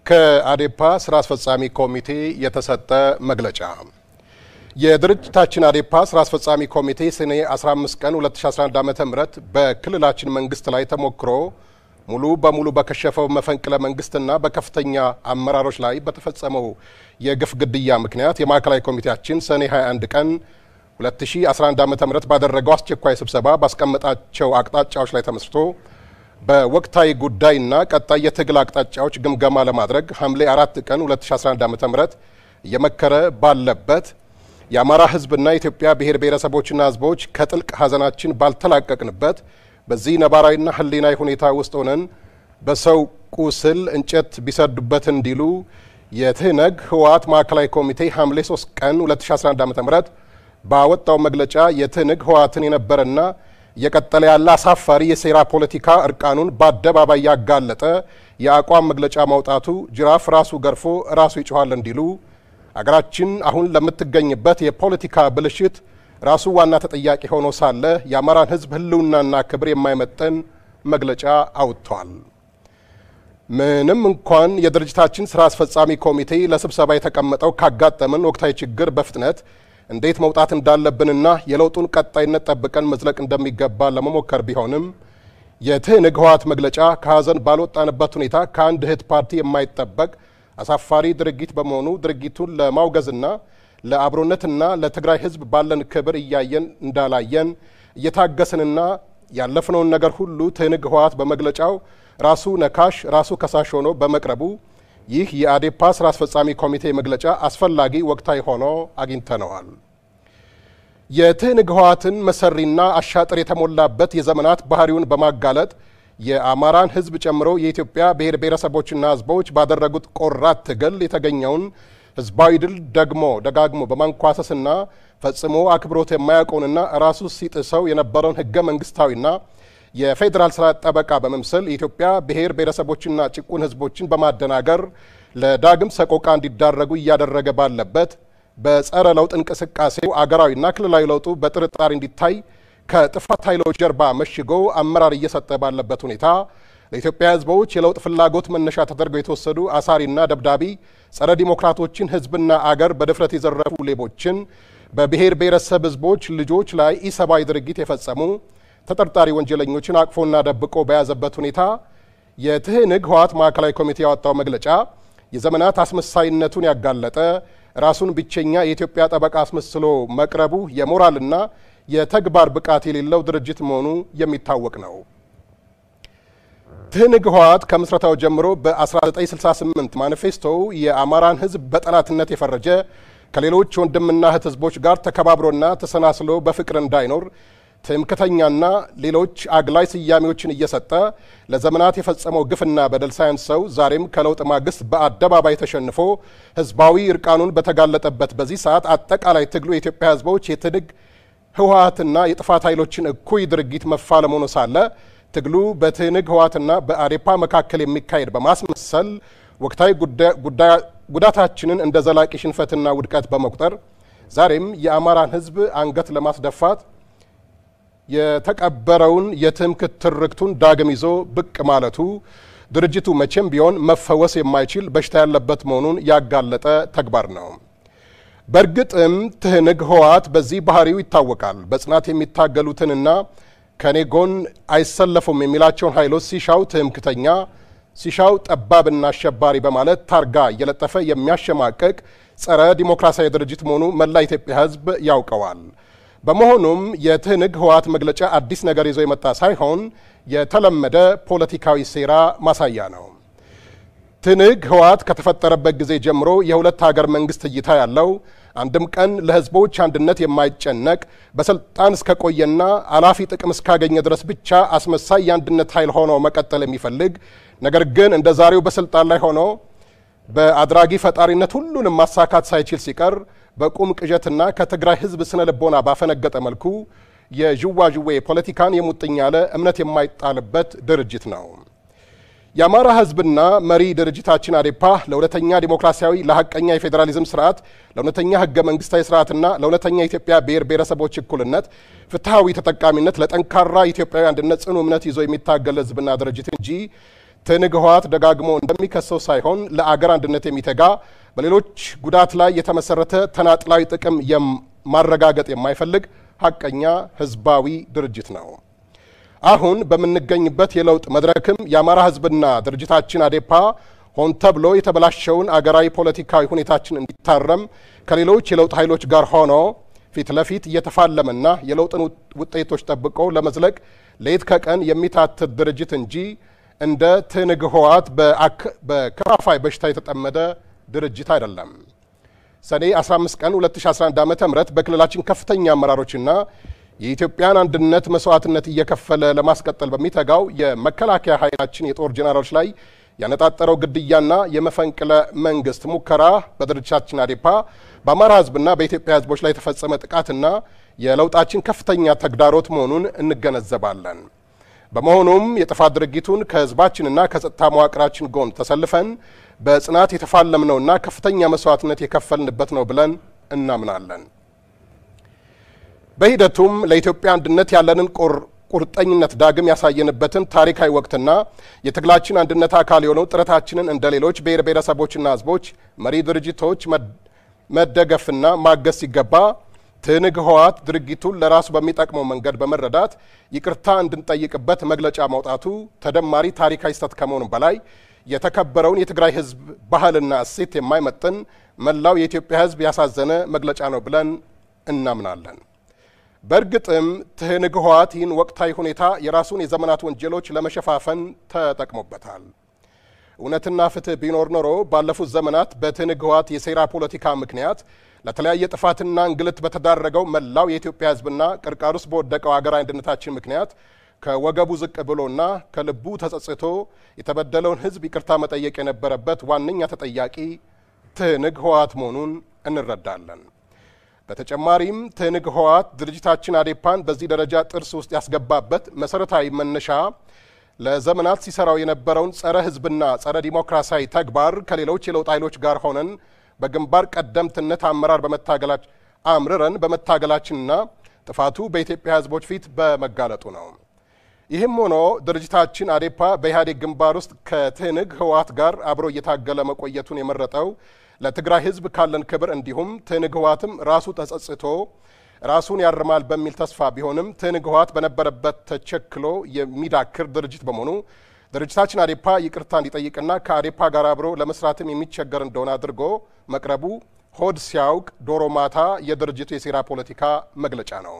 ከአዴፓ ስራ አስፈጻሚ ኮሚቴ የተሰጠ መግለጫ የድርጅታችን አዴፓ ስራ አስፈጻሚ ኮሚቴ ሰኔ 15 ቀን 2011 ዓ.ም በክልላችን መንግስት ላይ ተሞክሮ ሙሉ በሙሉ በከሸፈው መፈንቅለ መንግስትና በከፍተኛ አመራሮች ላይ በተፈጸመው የግፍ ግድያ ምክንያት የማዕከላዊ ኮሚቴያችን ሰኔ 21 ቀን 2011 ዓ.ም ባደረገው አስቸኳይ ስብሰባ ባስቀመጣቸው አቅጣጫዎች ላይ ተመስርቶ በወቅታዊ ጉዳይና ቀጣይ የትግል አቅጣጫዎች ግምገማ ለማድረግ ሐምሌ 4 ቀን 2011 ዓ.ም እየመከረ ባለበት የአማራ ህዝብና የኢትዮጵያ ብሔር ብሔረሰቦችና ህዝቦች ከጥልቅ ሐዘናችን ባልተላቀቅንበት በዚህ ነባራዊና ህሊናዊ ሁኔታ ውስጥ ሆነን በሰው ቁስል እንጨት ቢሰዱበት እንዲሉ የትህነግ ህወሃት ማዕከላዊ ኮሚቴ ሐምሌ 3 ቀን 2011 ዓ.ም ባወጣው መግለጫ የትህነግ ህወሃትን የነበረና የቀጠለ ያለ አሳፋሪ የሴራ ፖለቲካ እርቃኑን በአደባባይ ያጋለጠ የአቋም መግለጫ ማውጣቱ ጅራፍ ራሱ ገርፎ ራሱ ይጮሃል እንዲሉ አገራችን አሁን ለምትገኝበት የፖለቲካ ብልሽት ራሱ ዋና ተጠያቂ ሆኖ ሳለ የአማራን ህዝብ ህልውናና ክብር የማይመጠን መግለጫ አውጥቷል። ምንም እንኳን የድርጅታችን ስራ አስፈጻሚ ኮሚቴ ለስብሰባ የተቀመጠው ካጋጠመን ወቅታዊ ችግር በፍጥነት እንዴት መውጣት እንዳለብንና የለውጡን ቀጣይነት ጠብቀን መዝለቅ እንደሚገባ ለመሞከር ቢሆንም የትህነግ ህወሓት መግለጫ ከሀዘን ባልወጣንበት ሁኔታ ከአንድ እህት ፓርቲ የማይጠበቅ አሳፋሪ ድርጊት በመሆኑ ድርጊቱን ለማውገዝና ለአብሮነትና ለትግራይ ህዝብ ባለን ክብር እያየን እንዳላየን እየታገስንና ያለፍነውን ነገር ሁሉ ትህነግ ህወሓት በመግለጫው ራሱ ነካሽ ራሱ ከሳሽ ሆኖ በመቅረቡ ይህ የአዴፓ ስራ አስፈጻሚ ኮሚቴ መግለጫ አስፈላጊ ወቅታዊ ሆኖ አግኝተነዋል። የትህነግ ህወሓትን መሰሪና አሻጥር የተሞላበት የዘመናት ባህሪውን በማጋለጥ የአማራን ህዝብ ጨምሮ የኢትዮጵያ ብሔር ብሔረሰቦችና ህዝቦች ባደረጉት ቆራት ትግል የተገኘውን ህዝባዊ ድል ደጋግሞ በማንኳሰስና ፈጽሞ አክብሮት የማያውቀውንና ራሱ ሲጥሰው የነበረውን ህገ መንግስታዊና የፌዴራል ስርዓት ጠበቃ በመምሰል የኢትዮጵያ ብሔር ብሔረሰቦችና ጭቁን ህዝቦችን በማደናገር ለዳግም ሰቆቃ እንዲዳረጉ እያደረገ ባለበት በጸረ ለውጥ እንቅስቃሴው አገራዊና ክልላዊ ለውጡ በጥርጣሬ እንዲታይ ከጥፋት ኃይሎች ጀርባ መሽጎ አመራር እየሰጠ ባለበት ሁኔታ ለኢትዮጵያ ህዝቦች የለውጥ ፍላጎት መነሻ ተደርገው የተወሰዱ አሳሪና ደብዳቢ ጸረ ዲሞክራቶችን ህዝብና አገር በድፍረት የዘረፉ ሌቦችን በብሔር ብሔረሰብ ህዝቦች ልጆች ላይ ኢሰብአዊ ድርጊት የፈጸሙ ተጠርጣሪ ወንጀለኞችን አቅፎና ደብቆ በያዘበት ሁኔታ የትህነግ ህወሓት ማዕከላዊ ኮሚቴ ያወጣው መግለጫ የዘመናት አስመሳይነቱን ያጋለጠ ራሱን ብቸኛ የኢትዮጵያ ጠበቃ አስመስሎ መቅረቡ የሞራልና የተግባር ብቃት የሌለው ድርጅት መሆኑ የሚታወቅ ነው። ትህነግ ህወሓት ከምስረታው ጀምሮ በ1968 ማኒፌስቶው የአማራን ህዝብ በጠላትነት የፈረጀ ከሌሎች ወንድምና እህት ህዝቦች ጋር ተከባብሮና ተሰናስሎ በፍቅር እንዳይኖር ትምክተኛና ሌሎች አግላይ ስያሜዎችን እየሰጠ ለዘመናት የፈጸመው ግፍና በደል ሳያንሰው ዛሬም ከለውጥ ማግስት በአደባባይ ተሸንፎ ህዝባዊ እርቃኑን በተጋለጠበት በዚህ ሰዓት አጠቃላይ ትግሉ የኢትዮጵያ ህዝቦች የትህነግ ህወሓትና የጥፋት ኃይሎችን እኩይ ድርጊት መፋለም ሆኖ ሳለ ትግሉ በትህነግ ህወሓትና በአዴፓ መካከል የሚካሄድ በማስመሰል ወቅታዊ ጉዳታችንን እንደ ዘላቂ ሽንፈትና ውድቀት በመቁጠር ዛሬም የአማራን ህዝብ አንገት ለማስደፋት የተቀበረውን የትምክህት ትርክቱን ዳግም ይዞ ብቅ ማለቱ ድርጅቱ መቼም ቢሆን መፈወስ የማይችል በሽታ ያለበት መሆኑን ያጋለጠ ተግባር ነው። በእርግጥም ትህነግ ህወሓት በዚህ ባህሪው ይታወቃል። በጽናት የሚታገሉትንና ከኔ ጎን አይሰለፉም የሚላቸውን ኃይሎች ሲሻው ትምክህተኛ ሲሻው ጠባብና አሸባሪ በማለት ታርጋ እየለጠፈ የሚያሸማቀቅ ጸረ ዲሞክራሲያዊ ድርጅት መሆኑ መላ ኢትዮጵያ ህዝብ ያውቀዋል። በመሆኑም የትህነግ ህወሓት መግለጫ አዲስ ነገር ይዞ የመጣ ሳይሆን የተለመደ ፖለቲካዊ ሴራ ማሳያ ነው። ትህነግ ህወሓት ከተፈጠረበት ጊዜ ጀምሮ የሁለት ሀገር መንግስት እይታ ያለው አንድም ቀን ለህዝቦች አንድነት የማይጨነቅ በስልጣን እስከቆየና አላፊ ጥቅም እስካገኘ ድረስ ብቻ አስመሳይ የአንድነት ኃይል ሆኖ መቀጠል የሚፈልግ ነገር ግን እንደ ዛሬው በስልጣን ላይ ሆኖ በአድራጊ ፈጣሪነት ሁሉንም ማሳካት ሳይችል ሲቀር በቁም ቅዠትና ከትግራይ ህዝብ ስነ ልቦና ባፈነገጠ መልኩ የዥዋዥዌ ፖለቲካን የሙጥኝ ያለ እምነት የማይጣልበት ድርጅት ነው። የአማራ ህዝብና መሪ ድርጅታችን አዴፓ ለእውነተኛ ዲሞክራሲያዊ ለሐቀኛ የፌዴራሊዝም ስርዓት ለእውነተኛ ህገ መንግስታዊ ስርዓትና ለእውነተኛ ኢትዮጵያ ብሔር ብሔረሰቦች እኩልነት ፍትሃዊ ተጠቃሚነት ለጠንካራ ኢትዮጵያዊ አንድነት ጽኑ እምነት ይዞ የሚታገል ህዝብና ድርጅት እንጂ ትንግ ህወሓት ደጋግሞ እንደሚከሰው ሳይሆን ለአገር አንድነት የሚተጋ በሌሎች ጉዳት ላይ የተመሰረተ ተናጥላዊ ጥቅም ማረጋገጥ የማይፈልግ ሐቀኛ ህዝባዊ ድርጅት ነው። አሁን በመንገኝበት የለውጥ መድረክም የአማራ ህዝብና ድርጅታችን አዴፓ ሆን ተብሎ የተበላሸውን አገራዊ ፖለቲካዊ ሁኔታችን እንዲታረም ከሌሎች የለውጥ ኃይሎች ጋር ሆኖ ፊት ለፊት እየተፋለመና የለውጥን ውጤቶች ጠብቆ ለመዝለቅ ሌት ከቀን የሚታትር ድርጅት እንጂ እንደ ትንግ ህወሓት በከፋፋይ በሽታ የተጠመደ ድርጅት አይደለም። ሰኔ 15 ቀን 2011 ዓ.ም በክልላችን ከፍተኛ አመራሮችና የኢትዮጵያን አንድነት መስዋዕትነት እየከፈለ ለማስቀጠል በሚተጋው የመከላከያ ኃይላችን የጦር ጄኔራሎች ላይ ያነጣጠረው ግድያና የመፈንቅለ መንግስት ሙከራ በድርጅታችን አዴፓ በአማራ ህዝብና በኢትዮጵያ ህዝቦች ላይ የተፈጸመ ጥቃትና የለውጣችን ከፍተኛ ተግዳሮት መሆኑን እንገነዘባለን። በመሆኑም የጥፋት ድርጊቱን ከህዝባችንና ከጸጥታ መዋቅራችን ጎን ተሰልፈን በጽናት የተፋለምነውና ከፍተኛ መስዋዕትነት የከፈልንበት ነው ብለን እናምናለን። በሂደቱም ለኢትዮጵያ አንድነት ያለንን ቁርጠኝነት ዳግም ያሳየንበትን ታሪካዊ ወቅትና የትግላችን አንድነት አካል የሆነው ጥረታችንን እንደ ሌሎች ብሔር ብሔረሰቦችና ህዝቦች መሪ ድርጅቶች መደገፍና ማገዝ ሲገባ ትንግ ህወሓት ድርጊቱን ለራሱ በሚጠቅመው መንገድ በመረዳት ይቅርታ እንድንጠይቅበት መግለጫ ማውጣቱ ተደማሪ ታሪካዊ ስህተት ከመሆኑ በላይ የተከበረውን የትግራይ ህዝብ ባህልና እሴት የማይመጥን መላው የኢትዮጵያ ህዝብ ያሳዘነ መግለጫ ነው ብለን እናምናለን። በእርግጥም ትንግ ህወሓት ይህን ወቅታዊ ሁኔታ የራሱን የዘመናት ወንጀሎች ለመሸፋፈን ተጠቅሞበታል። እውነትና ፍትህ ቢኖር ኖሮ ባለፉት ዘመናት በትንግ ህወሓት የሴራ ፖለቲካ ምክንያት ለተለያየ ጥፋትና እንግልት በተዳረገው መላው የኢትዮጵያ ህዝብና ቅርቃር ውስጥ በወደቀው አገራዊ አንድነታችን ምክንያት ከወገቡ ዝቅ ብሎና ከልቡ ተጸጽቶ የተበደለውን ህዝብ ይቅርታ መጠየቅ የነበረበት ዋነኛ ተጠያቂ ትንግ ህወሓት መሆኑን እንረዳለን። በተጨማሪም ትንግ ህወሓት ድርጅታችን አዴፓን በዚህ ደረጃ ጥርስ ውስጥ ያስገባበት መሰረታዊ መነሻ ለዘመናት ሲሰራው የነበረውን ጸረ ህዝብና ጸረ ዲሞክራሲያዊ ተግባር ከሌሎች የለውጥ ኃይሎች ጋር ሆነን በግንባር ቀደምትነት አምርረን በመታገላችንና ጥፋቱ በኢትዮጵያ ህዝቦች ፊት በመጋለጡ ነው። ይህም ሆኖ ድርጅታችን አዴፓ በኢህአዴግ ግንባር ውስጥ ከትንግ ህወሓት ጋር አብሮ እየታገለ መቆየቱን የመረጠው ለትግራይ ህዝብ ካለን ክብር እንዲሁም ትንግ ህወሓትም ራሱ ተጸጽቶ ራሱን ያርማል በሚል ተስፋ ቢሆንም ትንግ ህወሓት በነበረበት ተቸክሎ የሚዳክር ድርጅት በመሆኑ ድርጅታችን አዴፓ ይቅርታ እንዲጠይቅና ከአዴፓ ጋር አብሮ ለመስራትም የሚቸገር እንደሆነ አድርጎ መቅረቡ ሆድ ሲያውቅ ዶሮ ማታ የድርጅቱ የሴራ ፖለቲካ መግለጫ ነው።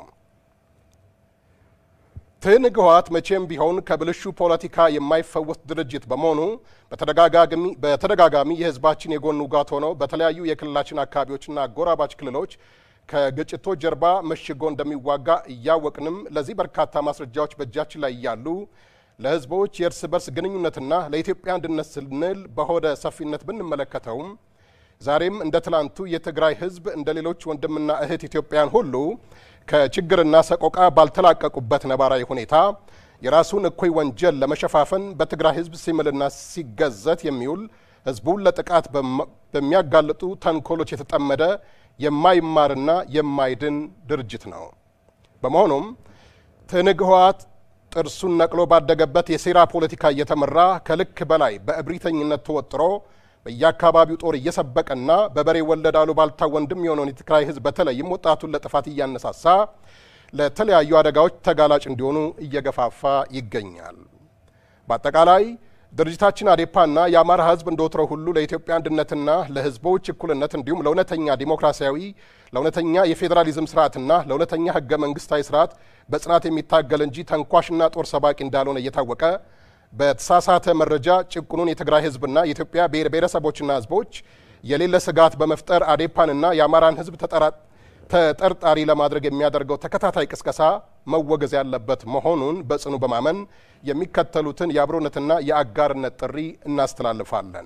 ትንግ ህወሓት መቼም ቢሆን ከብልሹ ፖለቲካ የማይፈወስ ድርጅት በመሆኑ በተደጋጋሚ የህዝባችን የጎን ውጋት ሆነው በተለያዩ የክልላችን አካባቢዎችና አጎራባች ክልሎች ከግጭቶች ጀርባ መሽጎ እንደሚዋጋ እያወቅንም ለዚህ በርካታ ማስረጃዎች በእጃችን ላይ እያሉ ለህዝቦች የእርስ በርስ ግንኙነትና ለኢትዮጵያ አንድነት ስንል በሆደ ሰፊነት ብንመለከተውም ዛሬም እንደ ትላንቱ የትግራይ ህዝብ እንደ ሌሎች ወንድምና እህት ኢትዮጵያን ሁሉ ከችግርና ሰቆቃ ባልተላቀቁበት ነባራዊ ሁኔታ የራሱን እኩይ ወንጀል ለመሸፋፈን በትግራይ ህዝብ ሲምልና ሲገዘት የሚውል ህዝቡን ለጥቃት በሚያጋልጡ ተንኮሎች የተጠመደ የማይማርና የማይድን ድርጅት ነው። በመሆኑም ትንግ ህወሓት ጥርሱን ነቅሎ ባደገበት የሴራ ፖለቲካ እየተመራ ከልክ በላይ በእብሪተኝነት ተወጥሮ በየአካባቢው ጦር እየሰበቀና በበሬ ወለድ አሉባልታ ወንድም የሆነውን የትግራይ ህዝብ በተለይም ወጣቱን ለጥፋት እያነሳሳ ለተለያዩ አደጋዎች ተጋላጭ እንዲሆኑ እየገፋፋ ይገኛል። በአጠቃላይ ድርጅታችን አዴፓና የአማራ ህዝብ እንደወትሮው ሁሉ ለኢትዮጵያ አንድነትና ለህዝቦች እኩልነት እንዲሁም ለእውነተኛ ዲሞክራሲያዊ ለእውነተኛ የፌዴራሊዝም ስርዓትና ለእውነተኛ ህገ መንግስታዊ ስርዓት በጽናት የሚታገል እንጂ ተንኳሽና ጦር ሰባቂ እንዳልሆነ እየታወቀ በተሳሳተ መረጃ ጭቁኑን የትግራይ ህዝብና የኢትዮጵያ ብሔር ብሔረሰቦችና ህዝቦች የሌለ ስጋት በመፍጠር አዴፓንና የአማራን ህዝብ ተጠርጣሪ ለማድረግ የሚያደርገው ተከታታይ ቅስቀሳ መወገዝ ያለበት መሆኑን በጽኑ በማመን የሚከተሉትን የአብሮነትና የአጋርነት ጥሪ እናስተላልፋለን።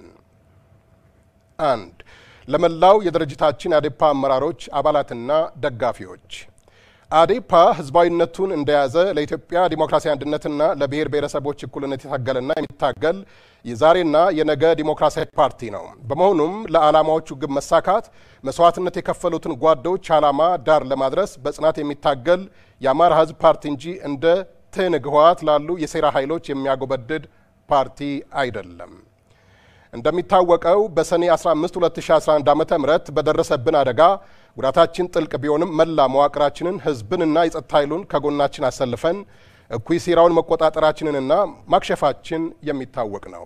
1. ለመላው የድርጅታችን አዴፓ አመራሮች አባላትና ደጋፊዎች አዴፓ ህዝባዊነቱን እንደያዘ ለኢትዮጵያ ዲሞክራሲያዊ አንድነትና ለብሔር ብሔረሰቦች እኩልነት የታገለና የሚታገል የዛሬና የነገ ዲሞክራሲያዊ ፓርቲ ነው። በመሆኑም ለዓላማዎቹ ግብ መሳካት መስዋዕትነት የከፈሉትን ጓዶች ዓላማ ዳር ለማድረስ በጽናት የሚታገል የአማራ ህዝብ ፓርቲ እንጂ እንደ ትንግ ህወሓት ላሉ የሴራ ኃይሎች የሚያጎበድድ ፓርቲ አይደለም። እንደሚታወቀው በሰኔ 15 2011 ዓ.ም በደረሰብን አደጋ ጉዳታችን ጥልቅ ቢሆንም መላ መዋቅራችንን ህዝብንና የጸጥታ ኃይሉን ከጎናችን አሰልፈን እኩይ ሴራውን መቆጣጠራችንንና ማክሸፋችን የሚታወቅ ነው።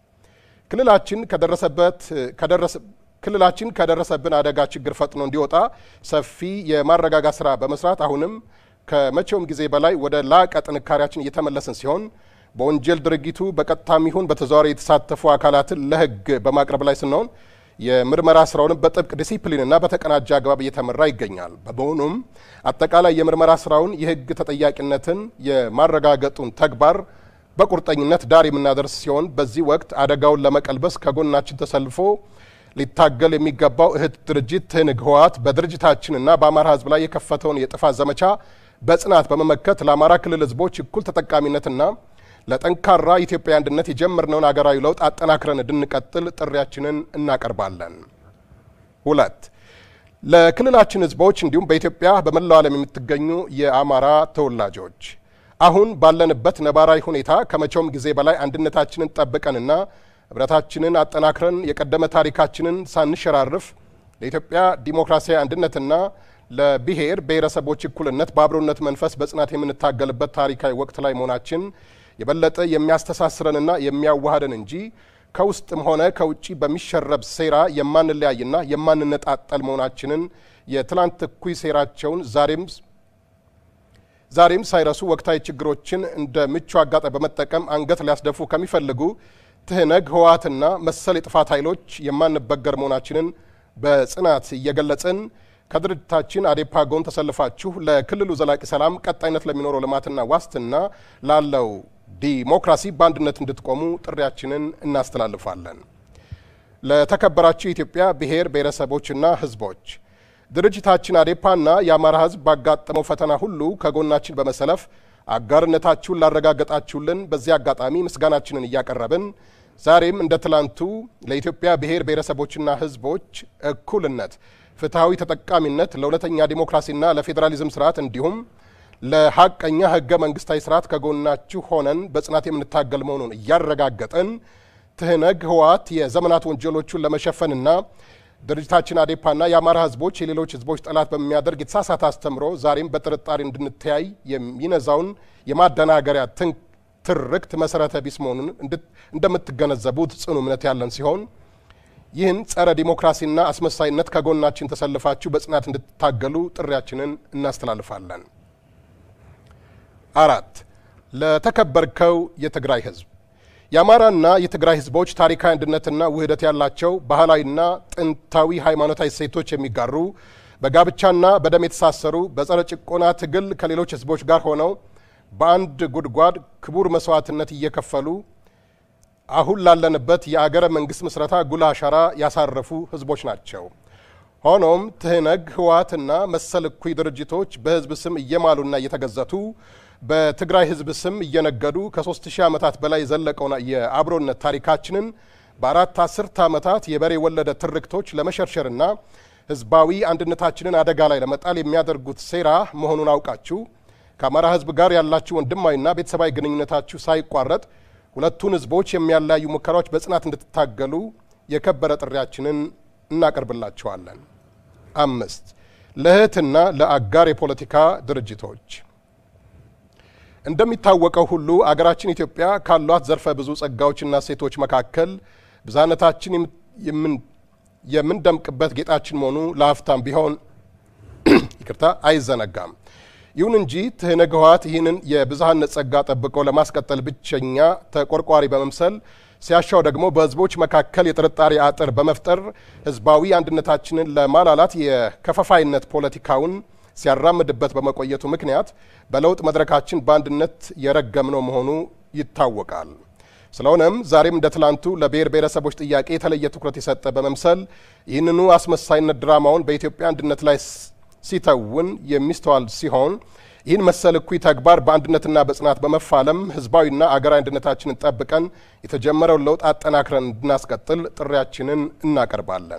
ክልላችን ከደረሰብን አደጋ ችግር ፈጥኖ እንዲወጣ ሰፊ የማረጋጋት ስራ በመስራት አሁንም ከመቼውም ጊዜ በላይ ወደ ላቀ ጥንካሬያችን እየተመለስን ሲሆን በወንጀል ድርጊቱ በቀጥታም ይሁን በተዘዋዋሪ የተሳተፉ አካላትን ለህግ በማቅረብ ላይ ስንሆን የምርመራ ስራውን በጥብቅ ዲሲፕሊንና በተቀናጀ አግባብ እየተመራ ይገኛል። በመሆኑም አጠቃላይ የምርመራ ስራውን የህግ ተጠያቂነትን የማረጋገጡን ተግባር በቁርጠኝነት ዳር የምናደርስ ሲሆን በዚህ ወቅት አደጋውን ለመቀልበስ ከጎናችን ተሰልፎ ሊታገል የሚገባው እህት ድርጅት ትህነግ ህወሓት በድርጅታችንና በአማራ ህዝብ ላይ የከፈተውን የጥፋት ዘመቻ በጽናት በመመከት ለአማራ ክልል ህዝቦች እኩል ተጠቃሚነትና ለጠንካራ ኢትዮጵያ አንድነት የጀመርነውን አገራዊ ለውጥ አጠናክረን እንድንቀጥል ጥሪያችንን እናቀርባለን። 2 ለክልላችን ህዝቦች እንዲሁም በኢትዮጵያ በመላው ዓለም የምትገኙ የአማራ ተወላጆች አሁን ባለንበት ነባራዊ ሁኔታ ከመቼውም ጊዜ በላይ አንድነታችንን ጠብቀንና ህብረታችንን አጠናክረን የቀደመ ታሪካችንን ሳንሸራርፍ ለኢትዮጵያ ዲሞክራሲያዊ አንድነትና ለብሔር ብሔረሰቦች እኩልነት በአብሮነት መንፈስ በጽናት የምንታገልበት ታሪካዊ ወቅት ላይ መሆናችን የበለጠ የሚያስተሳስረንና የሚያዋሃደን እንጂ ከውስጥም ሆነ ከውጪ በሚሸረብ ሴራ የማንለያይና የማንነጣጠል መሆናችንን የትላንት እኩይ ሴራቸውን ዛሬም ሳይረሱ ወቅታዊ ችግሮችን እንደ ምቹ አጋጣሚ በመጠቀም አንገት ሊያስደፉ ከሚፈልጉ ትህነግ ህወሓትና መሰል የጥፋት ኃይሎች የማንበገር መሆናችንን በጽናት እየገለጽን ከድርጅታችን አዴፓ ጎን ተሰልፋችሁ ለክልሉ ዘላቂ ሰላም ቀጣይነት ለሚኖረው ልማትና ዋስትና ላለው ዲሞክራሲ በአንድነት እንድትቆሙ ጥሪያችንን እናስተላልፋለን። ለተከበራችሁ የኢትዮጵያ ብሔር ብሔረሰቦችና ህዝቦች ድርጅታችን አዴፓና የአማራ ህዝብ ባጋጠመው ፈተና ሁሉ ከጎናችን በመሰለፍ አጋርነታችሁን ላረጋገጣችሁልን በዚህ አጋጣሚ ምስጋናችንን እያቀረብን ዛሬም እንደ ትላንቱ ለኢትዮጵያ ብሔር ብሔረሰቦችና ህዝቦች እኩልነት፣ ፍትሃዊ ተጠቃሚነት፣ ለእውነተኛ ዲሞክራሲና ለፌዴራሊዝም ስርዓት እንዲሁም ለሐቀኛ ህገ መንግስታዊ ስርዓት ከጎናችሁ ሆነን በጽናት የምንታገል መሆኑን እያረጋገጠን ትህነግ ህወሓት የዘመናት ወንጀሎቹን ለመሸፈንና ድርጅታችን አዴፓና የአማራ ህዝቦች የሌሎች ህዝቦች ጠላት በሚያደርግ የተሳሳተ አስተምሮ ዛሬም በጥርጣሬ እንድንተያይ የሚነዛውን የማደናገሪያ ትርክት መሰረተ ቢስ መሆኑን እንደምትገነዘቡት ጽኑ እምነት ያለን ሲሆን ይህን ጸረ ዲሞክራሲና አስመሳይነት ከጎናችን ተሰልፋችሁ በጽናት እንድትታገሉ ጥሪያችንን እናስተላልፋለን። 4 ለተከበርከው የትግራይ ህዝብ የአማራና የትግራይ ህዝቦች ታሪካዊ አንድነትና ውህደት ያላቸው ባህላዊና ጥንታዊ ሃይማኖታዊ እሴቶች የሚጋሩ በጋብቻና በደም የተሳሰሩ በጸረ ጭቆና ትግል ከሌሎች ህዝቦች ጋር ሆነው በአንድ ጉድጓድ ክቡር መስዋዕትነት እየከፈሉ አሁን ላለንበት የአገረ መንግስት ምስረታ ጉልህ አሻራ ያሳረፉ ህዝቦች ናቸው። ሆኖም ትህነግ ህወሓትና መሰል እኩይ ድርጅቶች በህዝብ ስም እየማሉና እየተገዘቱ በትግራይ ህዝብ ስም እየነገዱ ከ3000 ዓመታት በላይ ዘለቀውና የአብሮነት ታሪካችንን በአራት አስርት ዓመታት የበሬ ወለደ ትርክቶች ለመሸርሸርና ህዝባዊ አንድነታችንን አደጋ ላይ ለመጣል የሚያደርጉት ሴራ መሆኑን አውቃችሁ ከአማራ ህዝብ ጋር ያላችሁ ወንድማዊና ቤተሰባዊ ግንኙነታችሁ ሳይቋረጥ ሁለቱን ህዝቦች የሚያለያዩ ሙከራዎች በጽናት እንድትታገሉ የከበረ ጥሪያችንን እናቀርብላችኋለን። 5 ለእህትና ለአጋር የፖለቲካ ድርጅቶች እንደሚታወቀው ሁሉ አገራችን ኢትዮጵያ ካሏት ዘርፈ ብዙ ጸጋዎችና ሴቶች መካከል ብዛነታችን የምንደምቅበት ጌጣችን መሆኑ ለአፍታም ቢሆን አይዘነጋም። ይሁን እንጂ ትህነግ ህወሓት ይህንን የብዛነት ጸጋ ጠብቆ ለማስቀጠል ብቸኛ ተቆርቋሪ በመምሰል ሲያሻው ደግሞ በህዝቦች መካከል የጥርጣሬ አጥር በመፍጠር ህዝባዊ አንድነታችንን ለማላላት የከፋፋይነት ፖለቲካውን ሲያራምድበት በመቆየቱ ምክንያት በለውጥ መድረካችን በአንድነት የረገምነው መሆኑ ይታወቃል። ስለሆነም ዛሬም እንደ ትላንቱ ለብሔር ብሔረሰቦች ጥያቄ የተለየ ትኩረት የሰጠ በመምሰል ይህንኑ አስመሳይነት ድራማውን በኢትዮጵያ አንድነት ላይ ሲተውን የሚስተዋል ሲሆን ይህን መሰል እኩይ ተግባር በአንድነትና በጽናት በመፋለም ህዝባዊና አገራዊ አንድነታችንን ጠብቀን የተጀመረውን ለውጥ አጠናክረን እንድናስቀጥል ጥሪያችንን እናቀርባለን።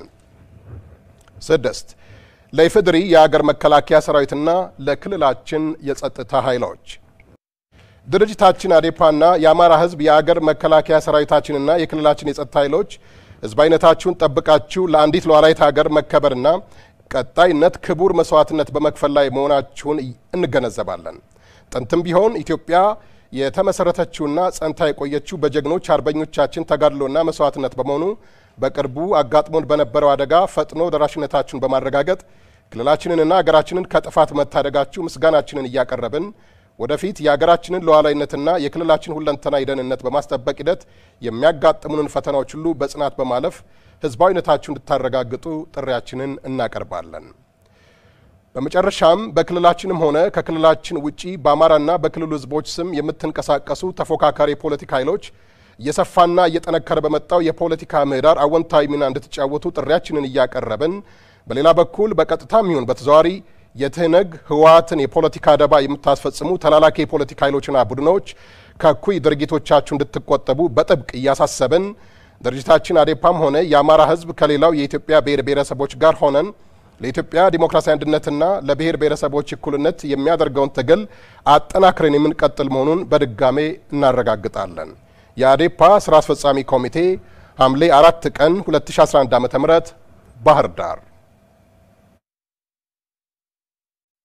6 ለኢፌዴሪ የአገር መከላከያ ሰራዊትና ለክልላችን የጸጥታ ኃይሎች ድርጅታችን አዴፓና የአማራ ህዝብ የአገር መከላከያ ሰራዊታችንና የክልላችን የጸጥታ ኃይሎች ህዝባዊነታችሁን ጠብቃችሁ ለአንዲት ሉዓላዊት ሀገር መከበርና ቀጣይነት ክቡር መስዋዕትነት በመክፈል ላይ መሆናችሁን እንገነዘባለን። ጥንትም ቢሆን ኢትዮጵያ የተመሰረተችውና ጸንታ የቆየችው በጀግኖች አርበኞቻችን ተጋድሎና መስዋዕትነት በመሆኑ በቅርቡ አጋጥሞን በነበረው አደጋ ፈጥኖ ደራሽነታችሁን በማረጋገጥ ክልላችንንና ሀገራችንን ከጥፋት መታደጋችሁ ምስጋናችንን እያቀረብን ወደፊት የሀገራችንን ሉዓላዊነትና የክልላችን ሁለንተናዊ ደህንነት በማስጠበቅ ሂደት የሚያጋጥሙንን ፈተናዎች ሁሉ በጽናት በማለፍ ህዝባዊነታችሁን እንድታረጋግጡ ጥሪያችንን እናቀርባለን። በመጨረሻም በክልላችንም ሆነ ከክልላችን ውጪ በአማራና በክልሉ ህዝቦች ስም የምትንቀሳቀሱ ተፎካካሪ ፖለቲካ ኃይሎች እየሰፋና እየጠነከረ በመጣው የፖለቲካ ምህዳር አወንታዊ ሚና እንድትጫወቱ ጥሪያችንን እያቀረብን በሌላ በኩል በቀጥታም ይሁን በተዘዋዋሪ የትህነግ ህወሃትን የፖለቲካ ደባ የምታስፈጽሙ ተላላኪ የፖለቲካ ኃይሎችና ቡድኖች ከኩይ ድርጊቶቻችሁ እንድትቆጠቡ በጥብቅ እያሳሰብን ድርጅታችን አዴፓም ሆነ የአማራ ህዝብ ከሌላው የኢትዮጵያ ብሔር ብሔረሰቦች ጋር ሆነን ለኢትዮጵያ ዲሞክራሲያዊ አንድነትና ለብሔር ብሔረሰቦች እኩልነት የሚያደርገውን ትግል አጠናክረን የምንቀጥል መሆኑን በድጋሜ እናረጋግጣለን። የአዴፓ ስራ አስፈጻሚ ኮሚቴ ሐምሌ 4 ቀን 2011 ዓ.ም ባህር ዳር